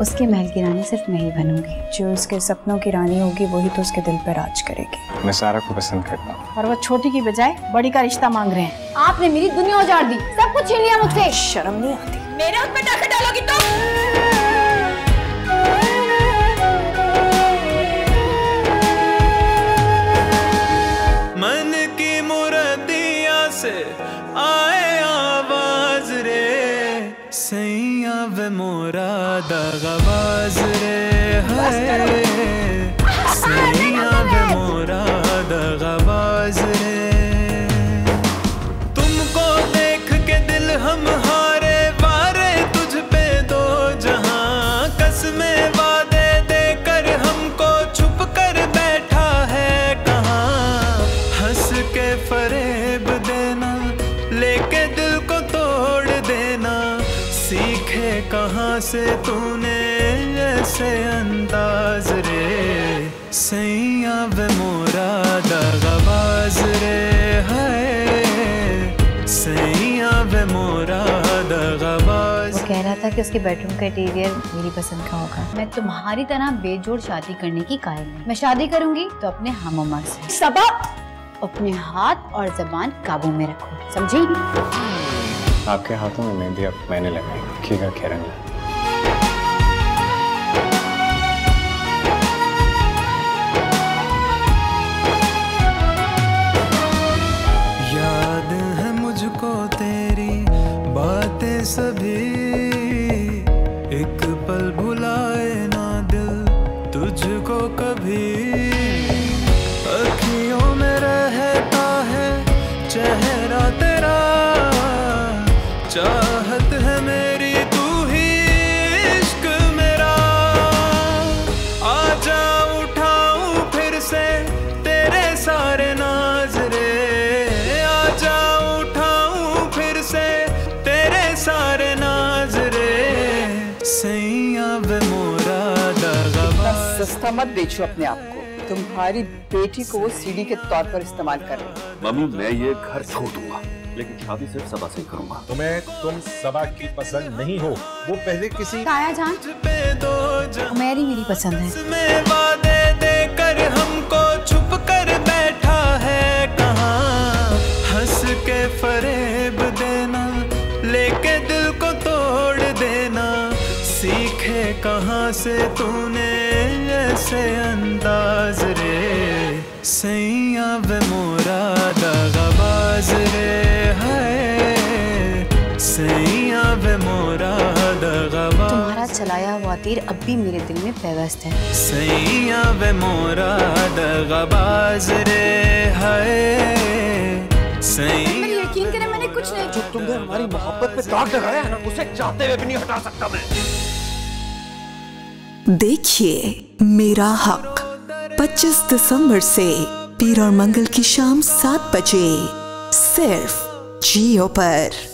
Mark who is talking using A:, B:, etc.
A: उसके महल की रानी सिर्फ मैं ही बनूंगी। जो उसके सपनों की रानी होगी वही तो उसके दिल पर राज करेगी।
B: मैं सारा को पसंद करता हूँ
A: और वो छोटी की बजाय बड़ी का रिश्ता मांग रहे हैं।
C: आपने मेरी दुनिया उजाड़ दी, सब कुछ छीन लिया मुझसे।
A: शर्म नहीं आती?
C: मेरे हाथ में टाका डालोगी तो?
D: मन की मुरादिया से आए आवाज रे, सैया वे मोरा दगाबाज रे, है सैया वे मोरा दगाबाज रे। तुमको देख के दिल हम हारे, वारे तुझ पे दो जहां, कसमें वादे देकर हमको छुप कर बैठा है कहाँ। हंस के फरेब देना, लेके दिल को तोड़ देना, सीखे कहाँ से तूने ऐसे अंदाज रे, सैया वे मोरा दगाबाज रे, है सैया वे मोरा दगाबाज।
A: वो कह रहा था कि उसके बेडरूम का इंटीरियर मेरी पसंद का होगा। मैं तुम्हारी तरह बेजोड़ शादी करने की कायल नहीं। मैं शादी करूंगी तो अपने हम उमर से।
C: सबा,
A: अपने हाथ और जबान काबू में रखो, समझी?
B: आपके हाथों में मेहंदी अब मैंने लगाई, रखिएगा ख्याल।
D: याद है मुझको तेरी बातें सभी, एक पल भुलाए ना दिल तुझको कभी। अखियों में रहता है चेहरा तेरा, चाहत है मेरी तू ही इश्क मेरा। आजा उठाऊं फिर से तेरे सारे नाज रे, आजा उठाऊं फिर से तेरे सारे नाज रे, सैया वे मोरा दगाबाज।
E: सस्ता मत बेचो अपने आप को, तुम्हारी बेटी को वो सीढ़ी के तौर पर इस्तेमाल कर रहे हो।
F: मम्मी मैं ये घर छोड़ दूंगा, लेकिन शादी सिर्फ सबा से ही करूंगा।
G: तुम सबा की पसंद नहीं हो, वो पहले किसी
A: काया जान ओमैर ही मेरी पसंद है।
D: वादे देकर हमको छुप कर बैठा है कहाँ। हंस के फरेब देना, लेके दिल को तोड़ देना, सीखे कहाँ से तूने ऐसे अंदाज रे, सैया वे मोरा दगाबाज रे, है सैया वे मोरा दगाबाज।
A: तुम्हारा चलाया हुआ तीर अब भी मेरे दिल में पैवस्त है।
D: सैया वे मोरा दगाबाज रे, है
C: मेरी यकीन करें, मैंने कुछ नहीं।
F: जो तुमने हमारी मोहब्बत पे दाग लगाया है ना, उसे चाहते हुए भी नहीं हटा सकता मैं।
H: देखिए मेरा हक 25 दिसंबर से पीर और मंगल की शाम 7 बजे सिर्फ जियो पर।